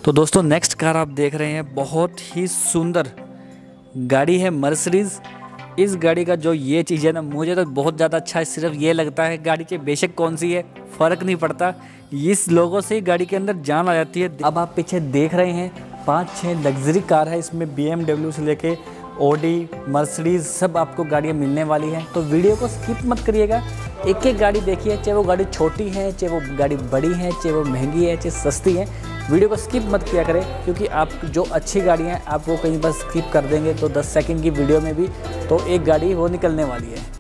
तो दोस्तों next car आप देख रहे हैं, बहुत ही सुंदर गाड़ी है मर्सिडीज़। इस गाड़ी का जो ये चीज़ है ना, मुझे तो बहुत ज़्यादा अच्छा है। सिर्फ ये लगता है गाड़ी के बेशक कौन सी है फ़र्क नहीं पड़ता, इस लोगों से ही गाड़ी के अंदर जान आ जाती है। अब आप पीछे देख रहे हैं 5-6 लग्जरी कार है, इसमें BMW से लेके ऑडी, मर्सिडीज़ सब आपको गाड़ियाँ मिलने वाली हैं। तो वीडियो को स्किप मत करिएगा, एक एक गाड़ी देखिए, चाहे वो गाड़ी छोटी है, चाहे वो गाड़ी बड़ी है, चाहे वो महंगी है, चाहे सस्ती है। वीडियो को स्किप मत किया करें, क्योंकि आप जो अच्छी गाड़ियाँ हैं आप वो कहीं पर स्किप कर देंगे तो 10 सेकंड की वीडियो में भी तो एक गाड़ी वो निकलने वाली है।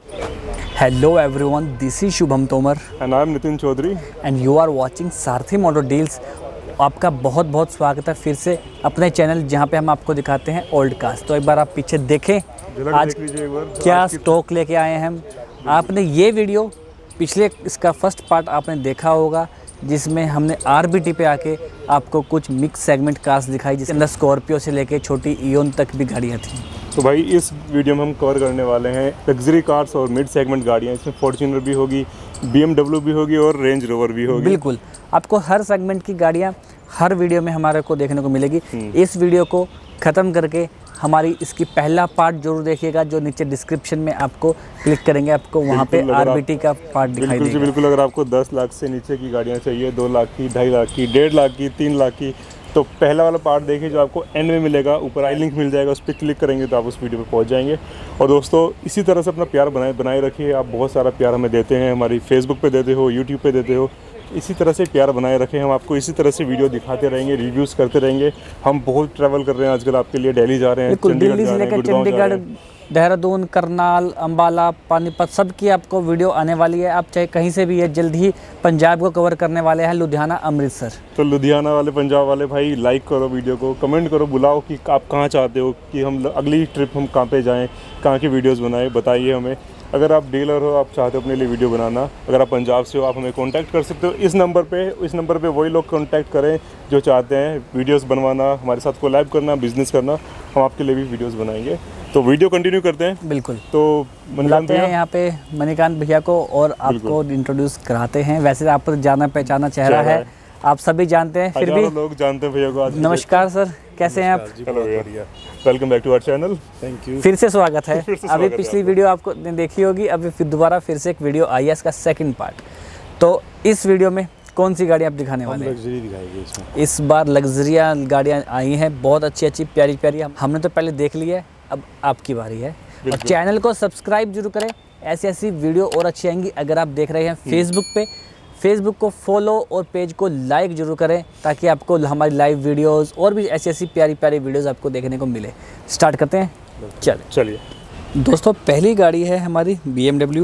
Hello everyone, this is Shubham Tomar and I am Nitin Chaudhary and you are watching Sarathi motor deals. आपका बहुत बहुत स्वागत है फिर से अपने चैनल, जहां पे हम आपको दिखाते हैं ओल्ड कार्स। तो एक बार आप पीछे देखें आज क्या स्टॉक लेके आए हैं हम। आपने ये वीडियो पिछले इसका फर्स्ट पार्ट आपने देखा होगा, जिसमें हमने RBT पे आके आपको कुछ मिक्स सेगमेंट कार्स दिखाई, जिसके अंदर स्कॉर्पियो से लेके छोटी इयोन तक भी गाड़ियाँ थी। तो भाई इस वीडियो में हम कवर करने वाले हैं लग्जरी कार्स और मिड सेगमेंट गाड़ियाँ। इसमें फॉर्च्यूनर भी होगी, BMW भी होगी और रेंज रोवर भी होगी। बिल्कुल, आपको हर सेगमेंट की गाड़ियाँ हर वीडियो में हमारे को देखने को मिलेगी। इस वीडियो को ख़त्म करके हमारी इसकी पहला पार्ट जरूर देखिएगा, जो नीचे डिस्क्रिप्शन में आपको क्लिक करेंगे, आपको वहाँ पे RBT का पार्ट दिखाई देगा। बिल्कुल, अगर आपको 10 लाख से नीचे की गाड़ियाँ चाहिए, 2 लाख की, 2.5 लाख की, 1.5 लाख की, 3 लाख की, तो पहला वाला पार्ट देखिए जो आपको एंड में मिलेगा। ऊपर आई लिंक मिल जाएगा, उस पर क्लिक करेंगे तो आप उस वीडियो पे पहुंच जाएंगे। और दोस्तों इसी तरह से अपना प्यार बनाए रखिए। आप बहुत सारा प्यार हमें देते हैं, हमारी फेसबुक पे देते हो, यूट्यूब पे देते हो। इसी तरह से प्यार बनाए रखें। हम आपको इसी तरह से वीडियो दिखाते रहेंगे, रिव्यूज़ करते रहेंगे। हम बहुत ट्रैवल कर रहे हैं आजकल आपके लिए, दिल्ली जा रहे हैं, दिल्ली से लेकर चंडीगढ़, देहरादून, करनाल, अम्बाला, पानीपत, सब की आपको वीडियो आने वाली है। आप चाहे कहीं से भी है, जल्द ही पंजाब को कवर करने वाले हैं, लुधियाना, अमृतसर। तो लुधियाना वाले, पंजाब वाले भाई लाइक करो वीडियो को, कमेंट करो, बुलाओ कि आप कहाँ चाहते हो कि हम अगली ट्रिप हम कहाँ पे जाएँ, कहाँ की वीडियोज़ बनाएं, बताइए हमें। अगर आप डीलर हो, आप चाहते हो अपने लिए वीडियो बनाना, अगर आप पंजाब से हो, आप हमें कांटेक्ट कर सकते हो इस नंबर पे वही लोग कांटेक्ट करें जो चाहते हैं वीडियोस बनवाना, हमारे साथ कोलैब करना, बिजनेस करना। हम आपके लिए भी वीडियोस बनाएंगे। तो वीडियो कंटिन्यू करते हैं। बिल्कुल, तो बुलाते हैं यहाँ पे मणिकांत भैया को और आपको इंट्रोड्यूस कराते हैं। वैसे आप जाना पहचाना चेहरा है, आप सभी जानते हैं, फिर भी लोग जानते हैं भैया को। आज नमस्कार सर, कैसे हैं आप? हेलो भैया, welcome back to our channel. Thank you. फिर से स्वागत है। अभी पिछली वीडियो आपको देखी होगी, अभी फिर दोबारा फिर से एक वीडियो आई है, इसका सेकंड पार्ट। तो इस वीडियो में कौन सी गाड़ी आप दिखाने वाले हैं? लग्जरी दिखाएंगे इसमें। इस बार लग्जरिया गाड़ियाँ आई हैं, बहुत अच्छी प्यारी। हमने तो पहले देख ली है, अब आपकी बारी है। और चैनल को सब्सक्राइब जरूर करें, ऐसी वीडियो और अच्छी आएंगी। अगर आप देख रहे हैं फेसबुक पे, फेसबुक को फॉलो और पेज को लाइक जरूर करें, ताकि आपको हमारी लाइव वीडियोस और भी ऐसी प्यारी वीडियोस आपको देखने को मिले। स्टार्ट करते हैं, चलिए दोस्तों। पहली गाड़ी है हमारी BMW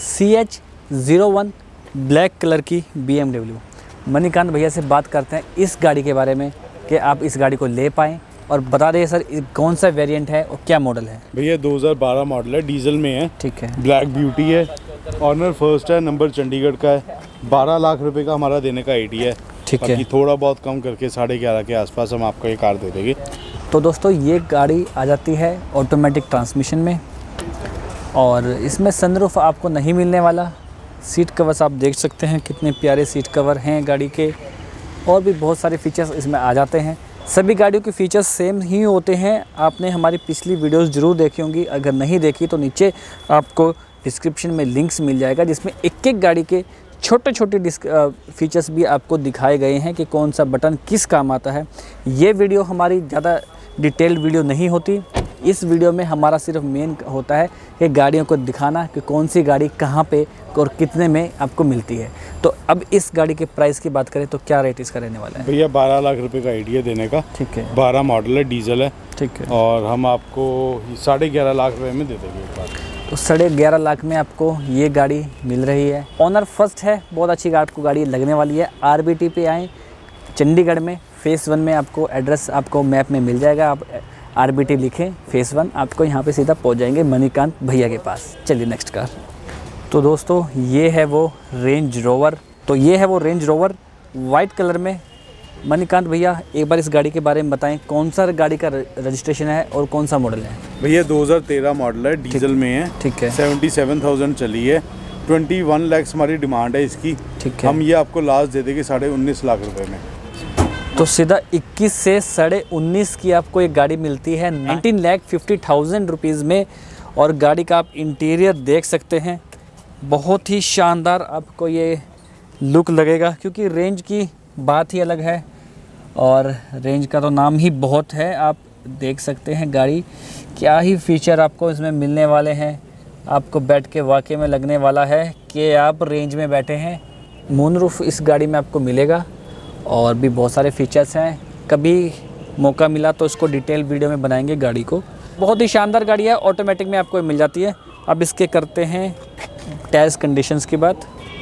CH01 ब्लैक कलर की BMW। मणिकांत भैया से बात करते हैं इस गाड़ी के बारे में कि आप इस गाड़ी को ले पाएँ, और बता दें सर कौन सा वेरिएंट है और क्या मॉडल है। भैया 2012 मॉडल है, डीजल में है। ठीक है, ब्लैक ब्यूटी है, ऑनर फर्स्ट है, नंबर चंडीगढ़ का है। 12 लाख रुपए का हमारा देने का आइडिया है। ठीक है, थोड़ा बहुत कम करके 11.5 के आसपास हम आपको ये कार दे देंगे। तो दोस्तों ये गाड़ी आ जाती है ऑटोमेटिक ट्रांसमिशन में, और इसमें सनरूफ आपको नहीं मिलने वाला। सीट कवर्स आप देख सकते हैं, कितने प्यारे सीट कवर हैं गाड़ी के, और भी बहुत सारे फीचर्स इसमें आ जाते हैं। सभी गाड़ियों के फीचर्स सेम ही होते हैं। आपने हमारी पिछली वीडियोस जरूर देखी होंगी, अगर नहीं देखी तो नीचे आपको डिस्क्रिप्शन में लिंक्स मिल जाएगा, जिसमें एक गाड़ी के छोटे फीचर्स भी आपको दिखाए गए हैं कि कौन सा बटन किस काम आता है। ये वीडियो हमारी ज़्यादा डिटेल्ड वीडियो नहीं होती। इस वीडियो में हमारा सिर्फ मेन होता है कि गाड़ियों को दिखाना कि कौन सी गाड़ी कहाँ पे और कितने में आपको मिलती है। तो अब इस गाड़ी के प्राइस की बात करें तो क्या रेट इसका रहने वाला है? भैया 12 लाख रुपए का आइडिया देने का। ठीक है, 12 मॉडल है, डीजल है। ठीक है, और हम आपको 11.5 लाख रुपए में दे देंगे एक बार। तो 11.5 लाख में आपको ये गाड़ी मिल रही है। ऑनर फर्स्ट है, बहुत अच्छी आपको गाड़ी लगने वाली है। RBT पे आएँ, चंडीगढ़ में फेस 1 में आपको एड्रेस आपको मैप में मिल जाएगा। आप RBT लिखें फेस 1, आपको यहाँ पे सीधा पहुँच जाएंगे मणिकांत भैया के पास। चलिए नेक्स्ट कार। तो दोस्तों ये है वो रेंज रोवर वाइट कलर में। मणिकांत भैया एक बार इस गाड़ी के बारे में बताएं, कौन सा गाड़ी का रजिस्ट्रेशन है और कौन सा मॉडल है? भैया 2013 मॉडल है, डीजल में है। ठीक है, 77,000 चली है। 21 लाख हमारी डिमांड है इसकी। ठीक है, हम ये आपको लास्ट दे देंगे 19.5 लाख रुपए में। तो सीधा 21 से 19.5 की आपको एक गाड़ी मिलती है 19,50,000 रुपीज़ में। और गाड़ी का आप इंटीरियर देख सकते हैं, बहुत ही शानदार आपको ये लुक लगेगा, क्योंकि रेंज की बात ही अलग है और रेंज का तो नाम ही बहुत है। आप देख सकते हैं गाड़ी क्या ही फीचर आपको इसमें मिलने वाले हैं। आपको बैठ के वाकई में लगने वाला है कि आप रेंज में बैठे हैं। मूनरूफ इस गाड़ी में आपको मिलेगा और भी बहुत सारे फीचर्स हैं। कभी मौका मिला तो इसको डिटेल वीडियो में बनाएंगे गाड़ी को। बहुत ही शानदार गाड़ी है, ऑटोमेटिक में आपको मिल जाती है। अब इसके करते हैं टायर्स कंडीशंस की बात।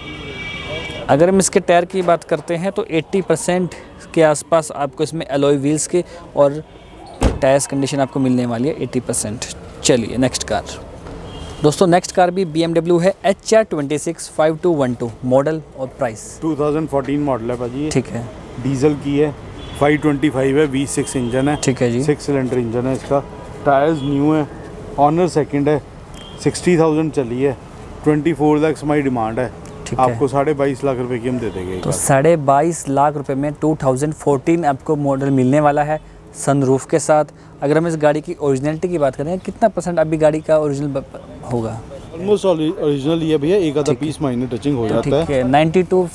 अगर हम इसके टायर की बात करते हैं तो 80% के आसपास आपको इसमें एलॉय व्हील्स के और टायर्स कंडीशन आपको मिलने वाली है 80%। चलिए नेक्स्ट कार। दोस्तों नेक्स्ट कार भी BMW है, HR26 5212 मॉडल और प्राइस 2014 मॉडल है भाजी। ठीक है, डीजल की है, 525 है, V6 इंजन है। ठीक है जी। 6 सिलेंडर इंजन है इसका। टायर्स न्यू है, ऑनर सेकंड है, 60,000 चली है, 24 लाख हमारी डिमांड है। ठीक है। आपको 22.5 लाख रुपए की हम दे देंगे। तो 22.5 लाख रुपए में 2014 आपको मॉडल मिलने वाला है सनरूफ के साथ। अगर हम इस गाड़ी की ओरिजिनलिटी की बात करें, कितना परसेंट अभी गाड़ी का ओरिजिनल होगा? ऑलमोस्ट ओरिजिनल ही है भैया, एक आधा पीस माइनर टचिंग हो जाता है। 90 to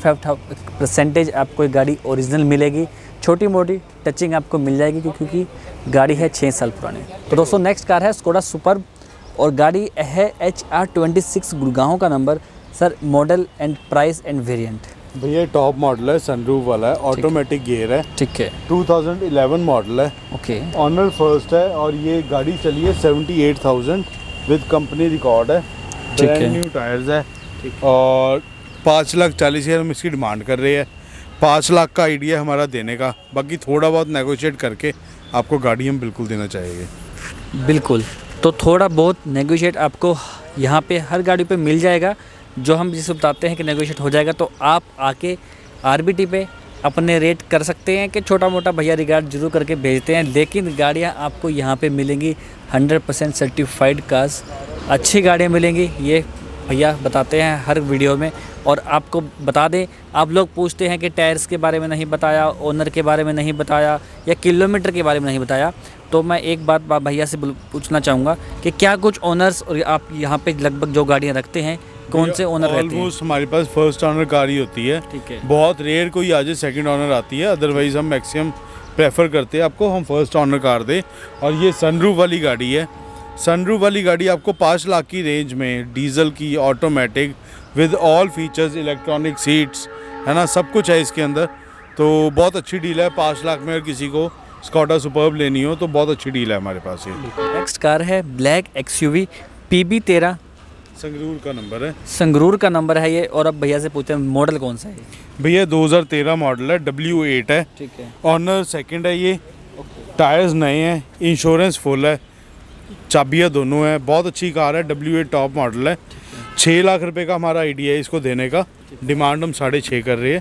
95% आपको एक गाड़ी ओरिजिनल मिलेगी। छोटी मोटी टचिंग आपको मिल जाएगी क्योंकि गाड़ी है 6 साल पुरानी। तो दोस्तों नेक्स्ट कार है स्कोडा सुपर्ब और गाड़ी है HR26 गुड़गांव का number. Sir model and price and variant? भैया टॉप मॉडल है, सनरूफ वाला है, ऑटोमेटिक गियर है। ठीक है। 2011 मॉडल है। ओके। ऑनर फर्स्ट है और ये गाड़ी चली है 78,000 विद कंपनी रिकॉर्ड है। ठीक है। ब्रांड न्यू टायर्स है और 5,40,000 हम इसकी डिमांड कर रहे हैं। 5 लाख का आइडिया हमारा देने का, बाकी थोड़ा बहुत नेगोशिएट करके आपको गाड़ी हम बिल्कुल देना चाहेंगे। बिल्कुल, तो थोड़ा बहुत नेगोशिएट आपको यहाँ पे हर गाड़ी पे मिल जाएगा। जो हम जिसे बताते हैं कि नेगोशिएट हो जाएगा, तो आप आके RBT पे अपने रेट कर सकते हैं कि छोटा मोटा भैया रिगार्ड जरूर करके भेजते हैं। लेकिन गाड़ियाँ आपको यहाँ पे मिलेंगी 100% सर्टिफाइड कार्स, अच्छी गाड़ियाँ मिलेंगी, ये भैया बताते हैं हर वीडियो में। और आपको बता दें, आप लोग पूछते हैं कि टायर्स के बारे में नहीं बताया, ओनर के बारे में नहीं बताया या किलोमीटर के बारे में नहीं बताया, तो मैं एक बात भैया से पूछना चाहूँगा कि क्या कुछ ओनर्स और आप यहाँ पे लगभग जो गाड़ियाँ रखते हैं कौन से ओनर रहते हैं? ऑलमोस्ट हमारे पास फर्स्ट ऑनर कार ही होती है। ठीक है। बहुत रेयर कोई आ जाए सेकंड ऑनर आती है, अदरवाइज हम मैक्सिमम प्रेफर करते हैं आपको हम फर्स्ट ऑनर कार दें। और ये सनरूफ वाली गाड़ी है। सनरूफ वाली गाड़ी आपको 5 लाख की रेंज में, डीजल की, automatic with all features, electronic seats है ना, सब कुछ है इसके अंदर। तो बहुत अच्छी डील है 5 लाख में। अगर किसी को स्कॉडा सुपर्ब लेनी हो तो बहुत अच्छी डील है हमारे पास ये। नेक्स्ट कार है ब्लैक XUV PB13, संगरूर का नंबर है। संगरूर का नंबर है ये। और अब भैया से पूछते हैं मॉडल कौन सा है? भैया 2013 मॉडल है, W8 है। ठीक है। ऑनर सेकंड है ये। टायर्स नए हैं, इंश्योरेंस फुल है, चाबियाँ दोनों हैं। बहुत अच्छी कार है, W8 टॉप मॉडल है। 6 लाख रुपए का हमारा आइडिया है इसको देने का। डिमांड हम 6.5 कर रहे हैं।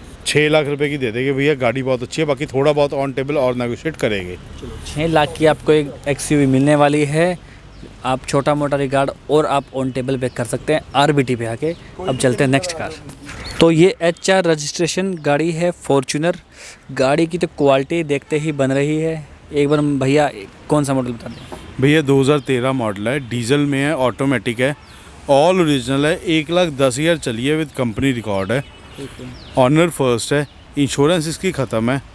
6 लाख रुपए की दे देंगे भैया। गाड़ी बहुत अच्छी है, बाकी थोड़ा बहुत ऑन टेबल और नेगोशिएट करेंगे। 6 लाख की आपको एक XUV मिलने वाली है। आप छोटा मोटा रिगार्ड और आप ऑन टेबल पे कर सकते हैं RBT पे आके। अब चलते हैं नेक्स्ट कार। तो ये HR रजिस्ट्रेशन गाड़ी है, फॉर्च्यूनर। गाड़ी की तो क्वालिटी देखते ही बन रही है। एक बार भैया कौन सा मॉडल बता दें? भैया 2013 मॉडल है, डीजल में है, ऑटोमेटिक है, ऑल ओरिजिनल है। 1,10,000 चली है विद कंपनी रिकॉर्ड है। ऑनर फर्स्ट है, इंश्योरेंस इसकी ख़त्म है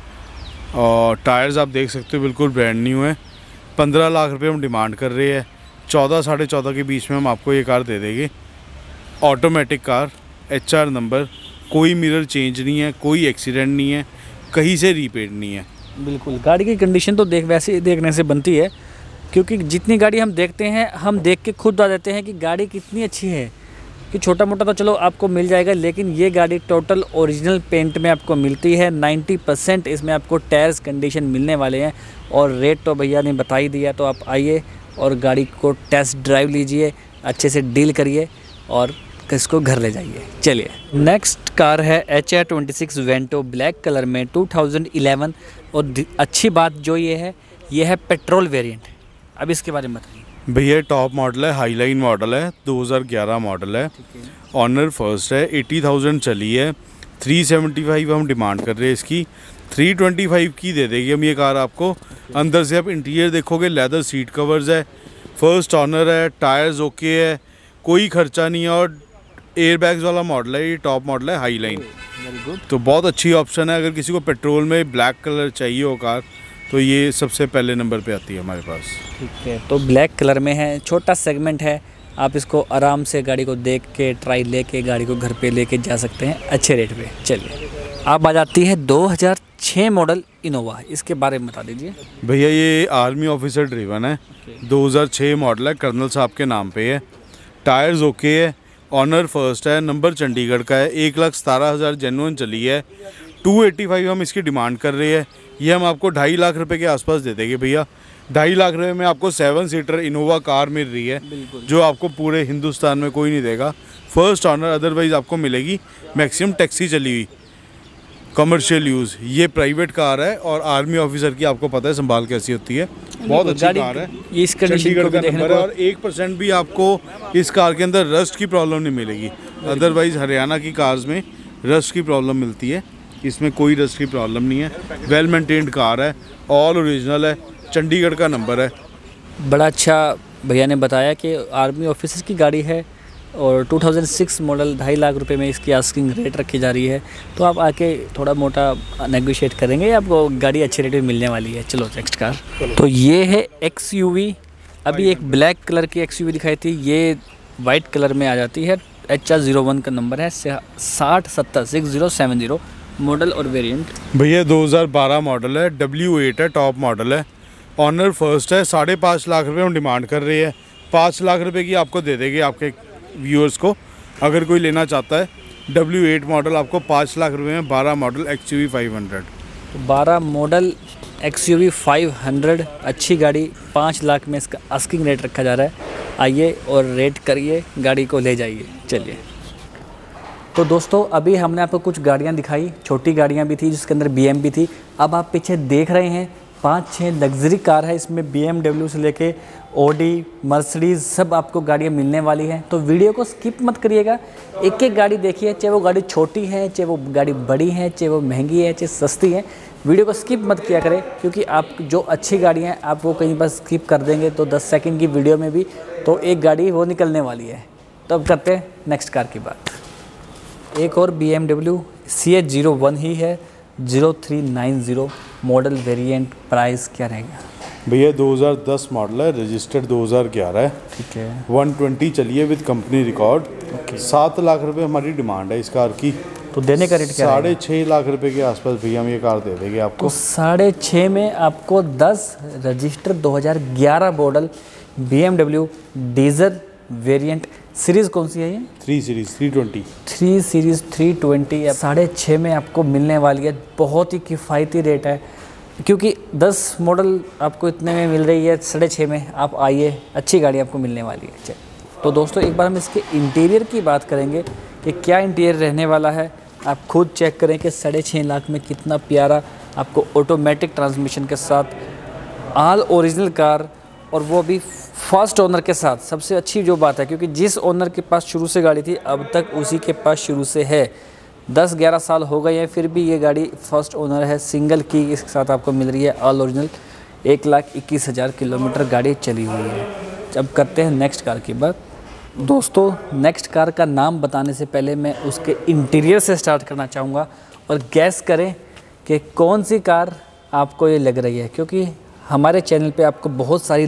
और टायर्स आप देख सकते हो बिल्कुल ब्रांड न्यू है। 15 लाख रुपए हम डिमांड कर रहे हैं। 14 साढ़े 14 के बीच में हम आपको ये कार दे देंगे। ऑटोमेटिक कार, HR नंबर, कोई मिरर चेंज नहीं है, कोई एक्सीडेंट नहीं है, कहीं से रीपेड नहीं है। बिल्कुल, गाड़ी की कंडीशन तो वैसे ही देखने से बनती है, क्योंकि जितनी गाड़ी हम देखते हैं हम देख के खुद बता देते हैं कि गाड़ी कितनी अच्छी है। कि छोटा मोटा तो चलो आपको मिल जाएगा, लेकिन ये गाड़ी टोटल ओरिजिनल पेंट में आपको मिलती है। 90% इसमें आपको टायर्स कंडीशन मिलने वाले हैं। और रेट तो भैया ने बता ही दिया, तो आप आइए और गाड़ी को टेस्ट ड्राइव लीजिए, अच्छे से डील करिए और इसको घर ले जाइए। चलिए नेक्स्ट कार है HR26 वेंटो ब्लैक कलर में 2011। और अच्छी बात जो ये है पेट्रोल वेरिएंट। अब इसके बारे में बताइए भैया। टॉप मॉडल है, हाईलाइन मॉडल है, 2011 मॉडल है। ऑनर फर्स्ट है, 80,000 चली है। 375 हम डिमांड कर रहे हैं इसकी। 325 की दे देगी हम ये कार आपको। अंदर से आप इंटीरियर देखोगे, लेदर सीट कवर्स है, फर्स्ट ऑनर है, टायर्स ओके है, कोई खर्चा नहीं है और एयर बैग्स वाला मॉडल है। ये टॉप मॉडल है हाई लाइन, तो बहुत अच्छी ऑप्शन है। अगर किसी को पेट्रोल में ब्लैक कलर चाहिए हो कार तो ये सबसे पहले नंबर पे आती है हमारे पास। ठीक है, तो ब्लैक कलर में है, छोटा सेगमेंट है, आप इसको आराम से गाड़ी को देख के ट्राई लेके गाड़ी को घर पे लेके जा सकते हैं अच्छे रेट पे। चलिए अब आ जाती है 2006 मॉडल इनोवा, इसके बारे में बता दीजिए। भैया ये आर्मी ऑफिसर ड्रिवन है, 2006 मॉडल है, कर्नल साहब के नाम पे है। टायर्स ओके है, ऑनर फर्स्ट है, नंबर चंडीगढ़ का है, 1,17,000 जेन्युइन चली है। 285 हम इसकी डिमांड कर रहे हैं। ये हम आपको 2.5 लाख रुपए के आसपास दे देंगे भैया। 2.5 लाख रुपए में आपको 7 सीटर इनोवा कार मिल रही है, जो आपको पूरे हिंदुस्तान में कोई नहीं देगा। फर्स्ट ऑनर, अदरवाइज आपको मिलेगी मैक्सिमम टैक्सी चली हुई, कमर्शियल यूज़। ये प्राइवेट कार है और आर्मी ऑफिसर की आपको पता है संभाल कैसी होती है, बहुत अच्छी कार है। ये इस कंडीशन को का नंबर है और 1% भी आपको इस कार के अंदर रस्ट की प्रॉब्लम नहीं मिलेगी। अदरवाइज हरियाणा की कार्स में रस्ट की प्रॉब्लम मिलती है, इसमें कोई रस्ट की प्रॉब्लम नहीं है। वेल मेंटेन्ड कार है, ऑल ओरिजिनल है, चंडीगढ़ का नंबर है। बड़ा अच्छा भैया ने बताया कि आर्मी ऑफिसर की गाड़ी है और 2006 मॉडल 2.5 लाख रुपए में इसकी आस्किंग रेट रखी जा रही है, तो आप आके थोड़ा मोटा नेगोशिएट करेंगे, आपको गाड़ी अच्छे रेट में मिलने वाली है। चलो नेक्स्ट कार, तो ये है XUV। अभी एक ब्लैक कलर की XUV दिखाई थी, ये वाइट कलर में आ जाती है। HR01 का नंबर है, 6070 मॉडल और वेरिएंट। भैया 2012 मॉडल है, W8 है, टॉप मॉडल है, ऑनर फर्स्ट है। 5.5 लाख रुपए हम डिमांड कर रही है। 5 लाख रुपए की आपको दे देंगे आपके व्यूअर्स को, अगर कोई लेना चाहता है। W8 मॉडल आपको 5 लाख रुपए में, 12 मॉडल XUV 500। 12 मॉडल XUV 500 अच्छी गाड़ी, 5 लाख में इसका आस्किंग रेट रखा जा रहा है। आइए और रेट करिए, गाड़ी को ले जाइए। चलिए, तो दोस्तों अभी हमने आपको कुछ गाड़ियां दिखाई, छोटी गाड़ियां भी थी जिसके अंदर BM भी थी। अब आप पीछे देख रहे हैं 5-6 लग्जरी कार है, इसमें BMW से लेके Audi, मर्सिडीज़ सब आपको गाड़ियाँ मिलने वाली हैं। तो वीडियो को स्किप मत करिएगा, एक एक गाड़ी देखिए, चाहे वो गाड़ी छोटी है, चाहे वो गाड़ी बड़ी है, चाहे वो महंगी है, चाहे सस्ती है। वीडियो को स्किप मत किया करें, क्योंकि आप जो अच्छी गाड़ियाँ हैं आप वो कहीं पर स्किप कर देंगे तो 10 सेकंड की वीडियो में भी तो एक गाड़ी वो निकलने वाली है। तो अब करते हैं नेक्स्ट कार की बात। एक और BMW CH01 ही है, 0390 मॉडल वेरिएंट। प्राइस क्या रहेगा भैया? 2010 मॉडल है, रजिस्टर्ड 2011 है। ठीक है, 120 चलिए विद कंपनी रिकॉर्ड। 7 लाख रुपए हमारी डिमांड है इस कार की। तो देने का रेट क्या है? 6.5 लाख रुपए के आसपास भैया हम ये कार दे देंगे आपको। तो 6.5 में आपको 10 register 2011 model BMW diesel variant. Series कौन सी है ये? 3 सीरीज़ 320। 3 सीरीज़ 320 6.5 में आपको मिलने वाली है। बहुत ही किफ़ायती रेट है, क्योंकि 10 मॉडल आपको इतने में मिल रही है, 6.5 में। आप आइए, अच्छी गाड़ी आपको मिलने वाली है। चलिए, तो दोस्तों एक बार हम इसके इंटीरियर की बात करेंगे कि क्या इंटीरियर रहने वाला है। आप खुद चेक करें कि 6.5 लाख में कितना प्यारा आपको ऑटोमेटिक ट्रांसमिशन के साथ ऑल ओरिजिनल कार, और वो भी फर्स्ट ओनर के साथ। सबसे अच्छी जो बात है, क्योंकि जिस ओनर के पास शुरू से गाड़ी थी अब तक उसी के पास शुरू से है। 10-11 साल हो गए हैं, फिर भी ये गाड़ी फर्स्ट ओनर है, सिंगल की इसके साथ आपको मिल रही है, ऑल ओरिजिनल। 1,21,000 किलोमीटर गाड़ी चली हुई है। अब करते हैं नेक्स्ट कार की बात। दोस्तों नेक्स्ट कार का नाम बताने से पहले मैं उसके इंटीरियर से स्टार्ट करना चाहूँगा, और गैस करें कि कौन सी कार आपको ये लग रही है, क्योंकि हमारे चैनल पे आपको बहुत सारी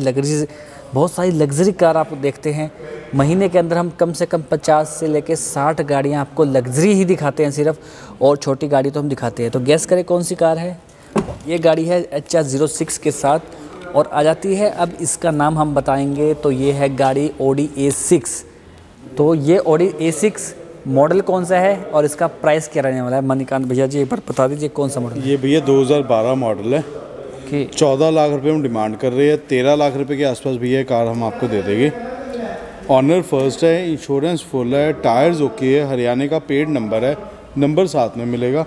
लग्जरी कार आप देखते हैं। महीने के अंदर हम कम से कम 50 से लेके 60 गाड़ियाँ आपको लग्जरी ही दिखाते हैं सिर्फ, और छोटी गाड़ी तो हम दिखाते हैं। तो गैस करें कौन सी कार है? ये गाड़ी है HR06 के साथ, और आ जाती है, अब इसका नाम हम बताएंगे तो ये है गाड़ी Audi A6। तो ये Audi A6 मॉडल कौन सा है और इसका प्राइस क्या रहने वाला है? मणिकांत भैया जी एक बार बता दीजिए कौन सा मॉडल है? ये भैया 2012 मॉडल है कि 14 लाख रुपए हम डिमांड कर रहे हैं। 13 लाख रुपए के आसपास भैया कार हम आपको दे देंगे। ऑनर फर्स्ट है, इंश्योरेंस फुल है, टायर्स ओके है, हरियाणा का पेड नंबर है, नंबर साथ में मिलेगा,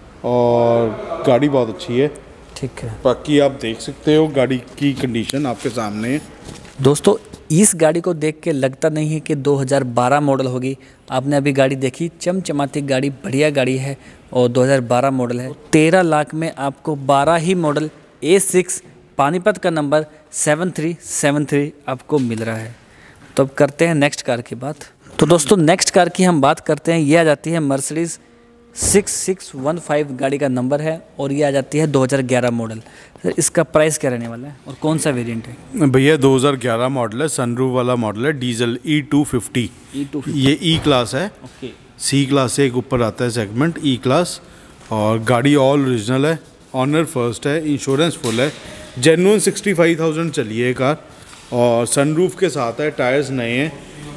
और गाड़ी बहुत अच्छी है। ठीक है, बाकी आप देख सकते हो गाड़ी की कंडीशन आपके सामने है। दोस्तों इस गाड़ी को देख के लगता नहीं है कि 2012 मॉडल होगी। आपने अभी गाड़ी देखी, चमचमाती गाड़ी, बढ़िया गाड़ी है, और 2012 मॉडल है। 13 लाख में आपको 12 ही मॉडल A6 पानीपत का नंबर 7373 आपको मिल रहा है। तो अब करते हैं नेक्स्ट कार की बात। तो दोस्तों नेक्स्ट कार की हम बात करते हैं, ये आ जाती है मर्सिडीज़ 6615 गाड़ी का नंबर है और ये आ जाती है 2011 मॉडल। सर इसका प्राइस क्या रहने वाला है और कौन सा वेरिएंट है? भैया 2011 मॉडल है, सनरूफ वाला मॉडल है, डीजल E250। ये E क्लास है। ओके। C क्लास से एक ऊपर आता है सेगमेंट E क्लास, और गाड़ी ऑल ओरिजिनल है, ऑनर फर्स्ट है, इंश्योरेंस फुल है, जेन्युइन 65,000 चली है कार, और सनरूफ के साथ है, टायर्स नए हैं।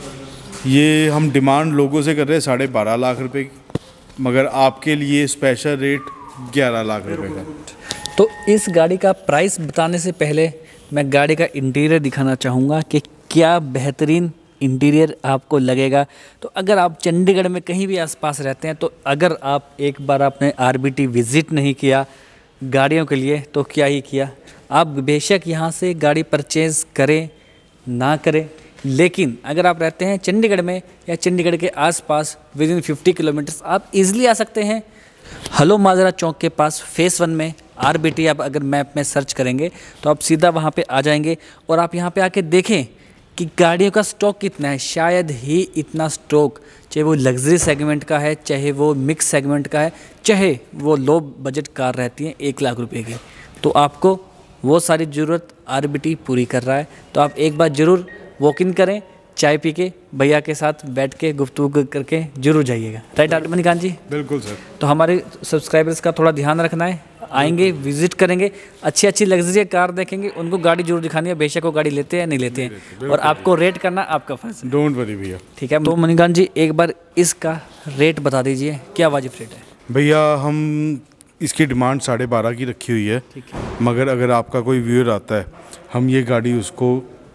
ये हम डिमांड लोगों से कर रहे हैं 12.5 लाख रुपए की, मगर आपके लिए स्पेशल रेट 11 लाख रुपए का। तो इस गाड़ी का प्राइस बताने से पहले मैं गाड़ी का इंटीरियर दिखाना चाहूँगा कि क्या बेहतरीन इंटीरियर आपको लगेगा। तो अगर आप चंडीगढ़ में कहीं भी आसपास रहते हैं, तो अगर आप एक बार आपने RBT विज़िट नहीं किया गाड़ियों के लिए तो क्या ही किया। आप बेशक यहाँ से गाड़ी परचेज़ करें ना करें, लेकिन अगर आप रहते हैं चंडीगढ़ में या चंडीगढ़ के आसपास विदिन 50 किलोमीटर्स, आप इजीली आ सकते हैं। हलो माजरा चौक के पास फेस 1 में RBT आप अगर मैप में सर्च करेंगे तो आप सीधा वहाँ पे आ जाएंगे और आप यहाँ पे आके देखें कि गाड़ियों का स्टॉक कितना है। शायद ही इतना स्टॉक, चाहे वो लग्जरी सेगमेंट का है, चाहे वो मिक्स सेगमेंट का है, चाहे वो लो बजट कार रहती है 1 लाख रुपए की, तो आपको वो सारी ज़रूरत RBT पूरी कर रहा है। तो आप एक बार ज़रूर वॉक इन करें, चाय पी के भैया के साथ बैठ के गुफ्तगू करके जरूर जाइएगा। राइट मणिकांत जी? बिल्कुल सर। तो हमारे सब्सक्राइबर्स का थोड़ा ध्यान रखना है, आएंगे विजिट करेंगे, अच्छी अच्छी लग्जरी कार देखेंगे, उनको गाड़ी जरूर दिखानी है, बेशक वो गाड़ी लेते हैं नहीं लेते हैं, और आपको रेट करना आपका फर्ज है। डोंट वरी भैया। ठीक है। तो मणिकांत जी एक बार इसका रेट बता दीजिए, क्या वाजिब रेट है? भैया हम इसकी डिमांड 12.5 की रखी हुई है, ठीक है। मगर अगर आपका कोई व्यूअर आता है, हम ये गाड़ी उसको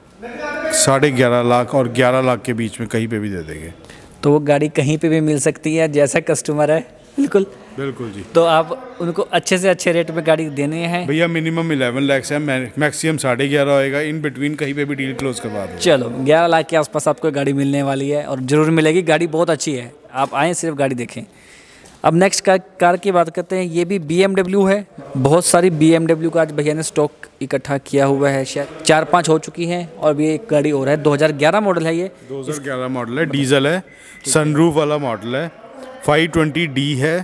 11.5 लाख और 11 लाख के बीच में कहीं पे भी दे देंगे। तो वो गाड़ी कहीं पे भी मिल सकती है, जैसा कस्टमर है। बिल्कुल बिल्कुल जी। तो आप उनको अच्छे से अच्छे रेट पे गाड़ी देने हैं। भैया मिनिमम 11 लाख है, मैक्सिमम 11.5 होएगा, इन बिटवीन कहीं पे भी डील क्लोज करवा दो। चलो 11 लाख के आसपास आपको गाड़ी मिलने वाली है और ज़रूर मिलेगी। गाड़ी बहुत अच्छी है, आप आएँ सिर्फ गाड़ी देखें। अब नेक्स्ट कार की बात करते हैं। ये भी BMW है। बहुत सारी BMW का आज भैया ने स्टॉक इकट्ठा किया हुआ है, शायद 4-5 हो चुकी हैं और भी एक गाड़ी और है। 2011 मॉडल है ये। 2011 मॉडल है, डीजल है, सनरूफ वाला मॉडल है, 520D है।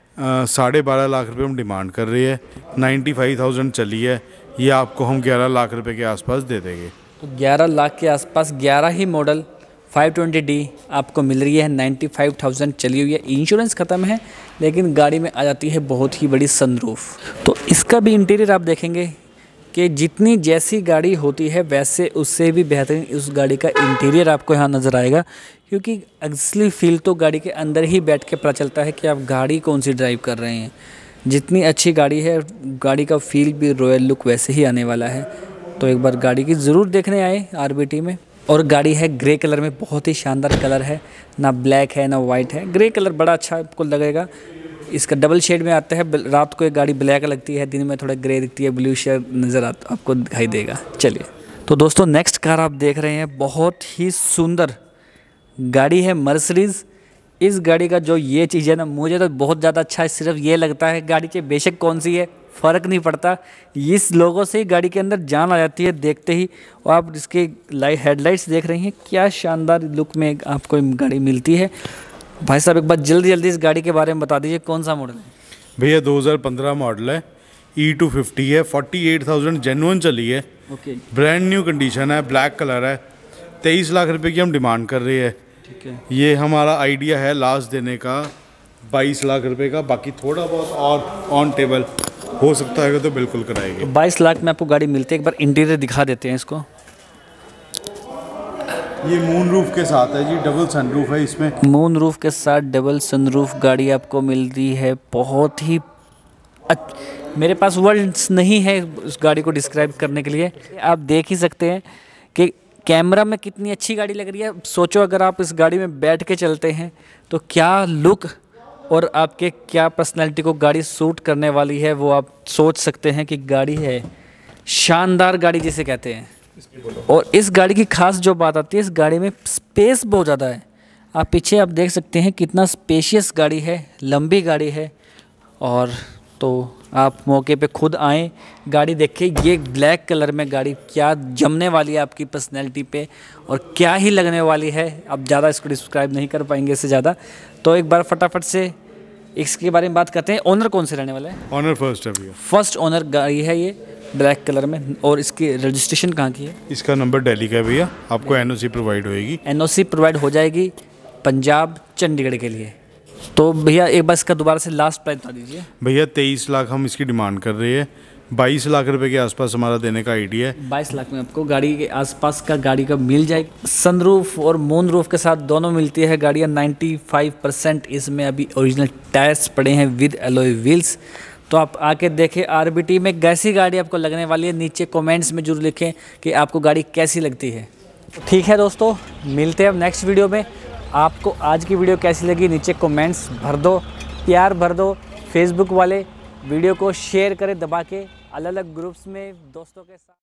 12.5 लाख रुपए हम डिमांड कर रही है, 95,000 चली है। ये आपको हम 11 लाख रुपए के आसपास दे देंगे। तो 11 लाख के आसपास 11 ही मॉडल 520D आपको मिल रही है, 95,000 चली हुई है, इंश्योरेंस ख़त्म है, लेकिन गाड़ी में आ जाती है बहुत ही बड़ी सनरूफ। तो इसका भी इंटीरियर आप देखेंगे कि जितनी जैसी गाड़ी होती है वैसे उससे भी बेहतरीन उस गाड़ी का इंटीरियर आपको यहाँ नज़र आएगा, क्योंकि असली फील तो गाड़ी के अंदर ही बैठ के पता चलता है कि आप गाड़ी कौन सी ड्राइव कर रहे हैं। जितनी अच्छी गाड़ी है, गाड़ी का फील भी रॉयल लुक वैसे ही आने वाला है। तो एक बार गाड़ी की ज़रूर देखने आए RBT में। और गाड़ी है ग्रे कलर में, बहुत ही शानदार कलर है, ना ब्लैक है ना वाइट है, ग्रे कलर बड़ा अच्छा आपको लगेगा। इसका डबल शेड में आता है, रात को एक गाड़ी ब्लैक लगती है, दिन में थोड़ा ग्रे दिखती है, ब्लू शेड नज़र आपको दिखाई देगा। चलिए तो दोस्तों नेक्स्ट कार आप देख रहे हैं, बहुत ही सुंदर गाड़ी है मर्सिडीज़। इस गाड़ी का जो ये चीज़ है ना, मुझे तो बहुत ज़्यादा अच्छा है। सिर्फ ये लगता है गाड़ी के बेशक कौन सी है फ़र्क नहीं पड़ता, इस लोगों से ही गाड़ी के अंदर जान आ जाती है देखते ही। और आप इसके हेडलाइट्स देख रही हैं, क्या शानदार लुक में आपको गाड़ी मिलती है। भाई साहब एक बार जल्दी जल्दी इस गाड़ी के बारे में बता दीजिए, कौन सा मॉडल है? भैया 2015 मॉडल है, E250 है, 48,000 जेन्युइन चली है। ओके। ब्रांड न्यू कंडीशन है, ब्लैक कलर है, 23 लाख रुपए की हम डिमांड कर रही है। ठीक है। ये हमारा आइडिया है लास्ट देने का 22 लाख रुपए का, बाकी थोड़ा बहुत और ऑन टेबल हो सकता है तो बिल्कुल कराएंगे। 22 लाख में आपको गाड़ी मिलती है। एक बार इंटीरियर दिखा देते हैं इसको। ये मून रूफ के साथ है जी, डबल सनरूफ है इसमें। मून रूफ के साथ डबल सनरूफ गाड़ी आपको मिलती है। बहुत ही मेरे पास वर्ड्स नहीं है उस गाड़ी को डिस्क्राइब करने के लिए। आप देख ही सकते हैं कि कैमरा में कितनी अच्छी गाड़ी लग रही है। सोचो अगर आप इस गाड़ी में बैठ के चलते हैं तो क्या लुक और आपके क्या पर्सनैलिटी को गाड़ी सूट करने वाली है, वो आप सोच सकते हैं कि गाड़ी है शानदार गाड़ी जिसे कहते हैं। और इस गाड़ी की खास जो बात आती है, इस गाड़ी में स्पेस बहुत ज़्यादा है। आप पीछे आप देख सकते हैं कितना स्पेशियस गाड़ी है, लंबी गाड़ी है और तो आप मौके पे खुद आएँ, गाड़ी देखें। ये ब्लैक कलर में गाड़ी क्या जमने वाली है आपकी पर्सनैलिटी पे, और क्या ही लगने वाली है। अब ज़्यादा इसको डिस्क्राइब नहीं कर पाएंगे इससे ज़्यादा, तो एक बार फटाफट से इसके बारे में बात करते हैं। ओनर कौन से रहने वाला है? ऑनर फर्स्ट है भैया। फर्स्ट ओनर गाड़ी है ये, ब्लैक कलर में। और इसकी रजिस्ट्रेशन कहाँ की है? इसका नंबर दिल्ली का है भैया, आपको एनओसी प्रोवाइड होएगी। एनओसी प्रोवाइड हो जाएगी पंजाब चंडीगढ़ के लिए। तो भैया एक बार इसका दोबारा से लास्ट प्राइस बता दीजिए। भैया 23 लाख हम इसकी डिमांड कर रहे हैं, 22 लाख रुपए के आसपास हमारा देने का आइडिया है। 22 लाख में आपको गाड़ी के आसपास का गाड़ी का मिल जाएगी। सनरूफ और मून रूफ के साथ दोनों मिलती है गाड़ियाँ। 95% इसमें अभी ओरिजिनल टायर्स पड़े हैं विद एलॉय व्हील्स। तो आप आके देखें आरबीटी में कैसी गाड़ी आपको लगने वाली है। नीचे कमेंट्स में जरूर लिखें कि आपको गाड़ी कैसी लगती है। ठीक है दोस्तों, मिलते हैं अब नेक्स्ट वीडियो में। आपको आज की वीडियो कैसी लगी नीचे कमेंट्स भर दो, प्यार भर दो। फेसबुक वाले वीडियो को शेयर करें दबा के, अलग अलग ग्रुप्स में दोस्तों के साथ।